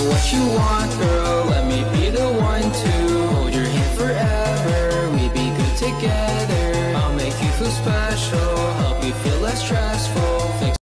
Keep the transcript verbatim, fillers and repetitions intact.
know what you want, girl. Let me be the one to hold your hand forever. We be good together. I'll make you feel special, help you feel less stressful. Fix